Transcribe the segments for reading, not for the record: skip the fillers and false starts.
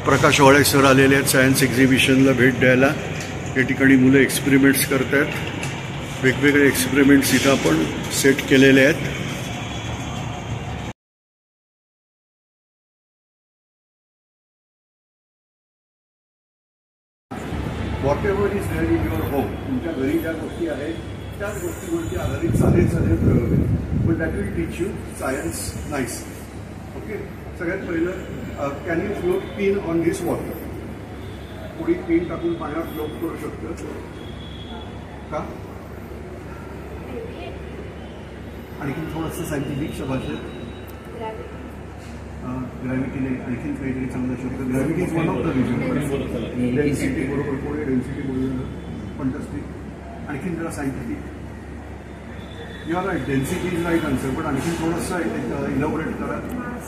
प्रकाश वाळे sir आलेले आहेत science एक्झिबिशनला भेट द्यायला. या ठिकाणी मुलं एक्सपेरिमेंट्स करत आहेत. वेगवेगळे एक्सपेरिमेंट्स इथं आपण सेट केलेले आहेत. Whatever is there in your home, तुमच्या घरी ज्या गोष्टी आहेत त्याच गोष्टीवरती आधारित साधे साधे प्रयोग आहेत. But that will teach you science nice. Okay, सगळ्यात पहिलं can you float pin on this water. कोणी पिन टाकून पाण्यात फ्लोट करू शकतं का? आणखी थोडंसं सायंटिफिक शब्द ग्रॅव्हिटीने आणखीन काहीतरी चांगलं शब्द. Gravity is one of the reason. Density बरोबर, कोणी डेन्सिटी बोलून फंटास्टिक. आणखीन जरा scientific. You are right, density is right answer. पण आणखीन थोडंसं इलॅबोरेट करा.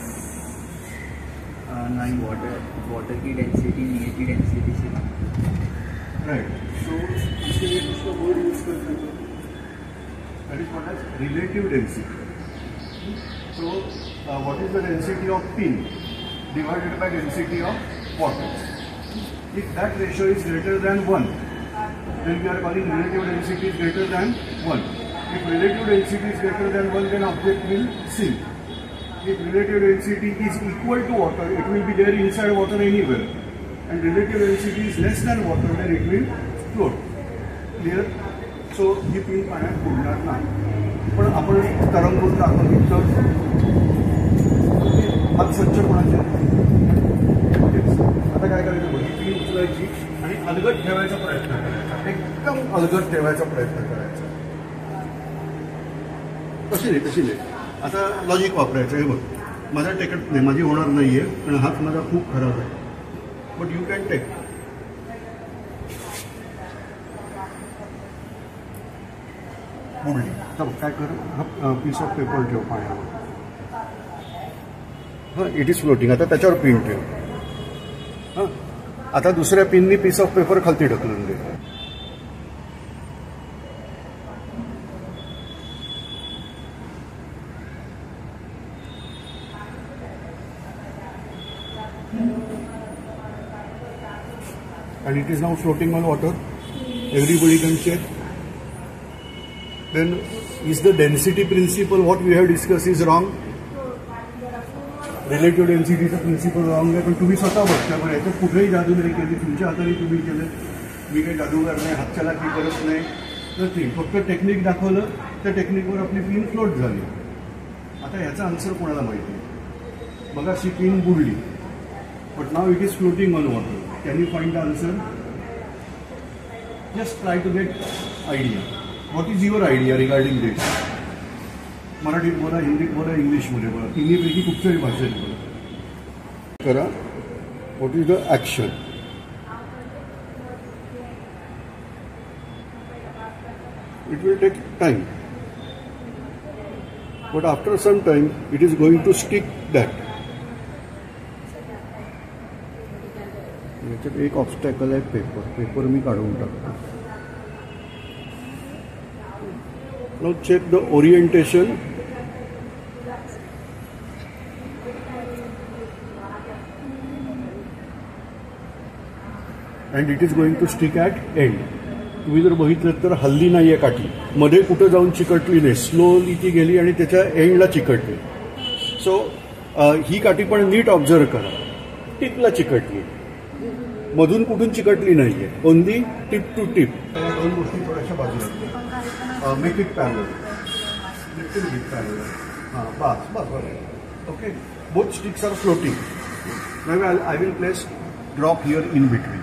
नाही, वाटर की डेंसिटी की डेंसिटी से राइट. सो इसके लिए कुछ तो वर्ड यूज करते हैं, that is called as relative density. So what is the density of pin divided by density of water. If that ratio is greater than 1, then we are calling relative density is greater than 1. If relative density is greater than 1, then object will sink. If relative density is equal to water, it will be there inside water anywhere. And relative density is less than water, then it will float. Clear? So, ही pin पाण्यात बुडणार नाही. पण आपण तरंगून दाखवली तर हात स्वच्छ कोणाचे. आता काय करायचं, ही पिन उचलायची आणि अलगद ठेवायचा प्रयत्न करायचा. एकदम अलगद ठेवायचा प्रयत्न करायचा. कशी नाही. आता लॉजिक वापरायचं. हे बघ, माझा टेकत नाही, माझी होणार नाही आहे, पण हात माझा खूप खराब आहे. But you can take. बुडली. तर काय कर, हा पीस ऑफ पेपर ठेव पाण्यावर. हां, इट इज फ्लोटिंग. आता त्याच्यावर पिन ठेव. हां, आता दुसऱ्या पिननी पीस ऑफ पेपर खालती ढकलून दे. And it is now floating on water. Everybody can check. Then is the density principle what we have discussed is wrong? Relative density चा प्रिन्सिपल रॉंग आहे. पण तुम्ही स्वतः बघता, पण याच्यात कुठेही जादू नाही केली. तुमच्या हाताने तुम्ही केलं. मी काही जादूगार नाही, हातच्याला की करत नाही. तर फक्त टेक्निक दाखवलं, त्या टेक्निकवर आपली पिन फ्लोट झाली. आता ह्याचा आन्सर कोणाला माहिती. बघा, शी पिन बुडली, बट नाव it is floating on water. Can you find the answer? Just try to get idea. What is your idea regarding this? मराठीत बोला, हिंदीत बोला, इंग्लिशमध्ये बोला. तिन्हीपैकी कुठच्याही भाषेत बोला. करा. What is the action? It will take time. But after some time, it is going to stick that. याच्यात एक ऑब्स्टॅकल आहे, पेपर मी काढून टाकतो. Now check the orientation. And it is going to stick at end. तुम्ही जर बघितलं तर हल्ली नाही आहे काठी, मध्ये कुठं जाऊन चिकटली नाही. स्लोली ती गेली आणि त्याच्या एंडला चिकटली. सो ही काठी पण नीट ऑब्झर्व करा. टिपला चिकटली, मधून कुठून चिकटली नाहीये. Only tip to tip. दोन गोष्टी थोड्याशा बाजूला. Make it parallel. Little bit parallel. हां, बस. Okay, both sticks are floating. Now I will place drop here in between.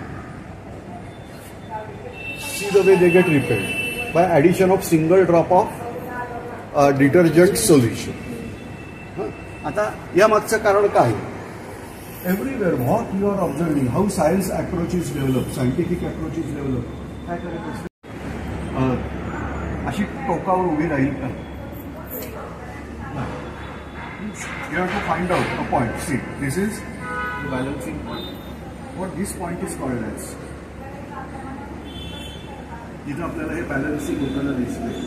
See the way they get repelled by addition of single drop of detergent solution. आता या मागचं कारण काय? Everywhere, what you are observing, how science approaches develop, scientific approaches develop. काय करायचं असतं? अशी टोकावर उभी राहील का? You have to find out a point. See, this is the balancing point. What this point is called as? इथं आपल्याला हे बॅलन्सिंग होताना दिसतंय.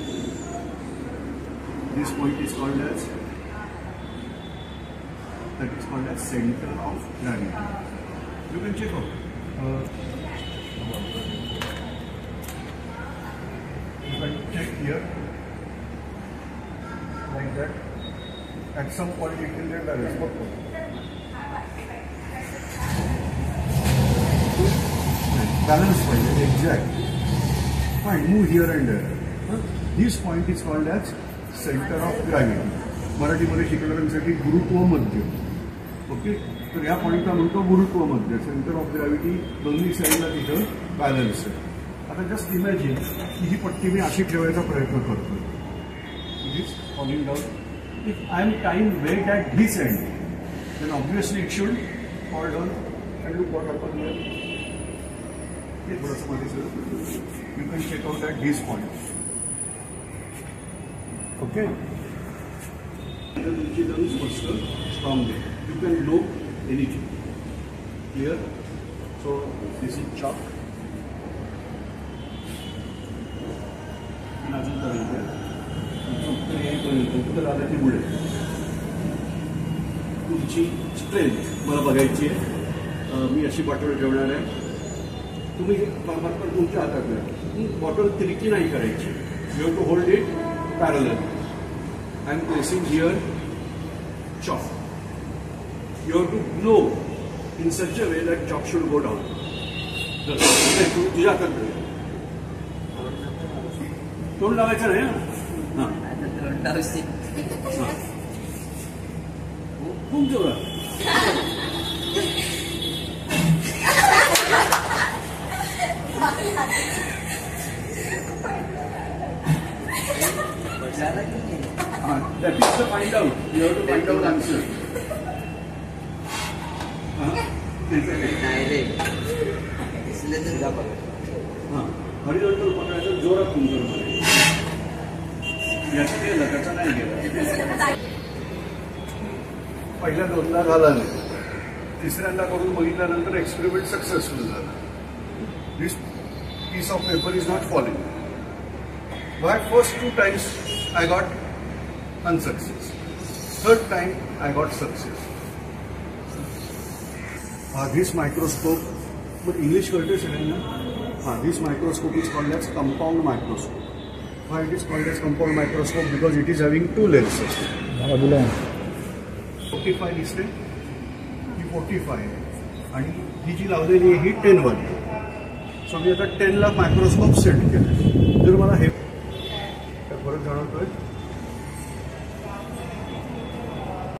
This point is called as, that is called as center of gravity. You can check out. You can check here, like that. At some point it will get balance. Balance point, exact. Fine, move here and there. This point is called as center of gravity. मराठीमध्ये शिकणाऱ्यांसाठी गुरुत्व मध्य. Okay, तर या पॉईंटला म्हणतो गुरुत्व मध्य, सेंटर ऑफ ग्रॅव्हिटी. दोन्ही साईडला तिथं बॅलन्स आहे. आता जस्ट इमॅजिन की ही पट्टी मी अशी ठेवायचा प्रयत्न करतो. It is falling down. If I am time wait at this end, then obviously it should fall down. And look what happen here. हे थोडंसं मध्ये sir, you can check out at this point. Okay, तुमची lungs मस्त strong आहे. You can blow anything. Clear? So this is chalk. अजून पर्यंत उत्तर येईपर्यंत उत्तर आलं की पुढे तुमची स्ट्रेंथ मला बघायची आहे. मी अशी बॉटल ठेवणार आहे. तुम्ही मात्र तुमच्या हातात आहे. बॉटल तिरकी नाही करायची. You have to hold it parallel. I am placing here chalk. You have to blow in such a way that chalk should go down. तुझ्या हातात तोंड लावायचं नाही. खूप जोरात. That is to find out. You have to find out answer. Horizontal पकडायचं, जोरात तुमचं याचं केलं, त्याचा नाही गेला. पहिल्या दोनदा झाला नाही, तिसऱ्यांदा करून बघितल्यानंतर एक्सपेरिमेंट सक्सेसफुल झाला. This piece of paper is not falling. But first 2 times I got unsuccess. Third time I got success. This microscope, but English कळते सगळ्यांना. This microscope is called as compound microscope. Why it is called as compound microscope? Because it is having 2 lenses. 45 दिसते, ही 45 आणि ही जी लावलेली आहे ही 10 वाली. So मी आता 10 ला microscope set केला. जर मला हे फरक जाणवतोय.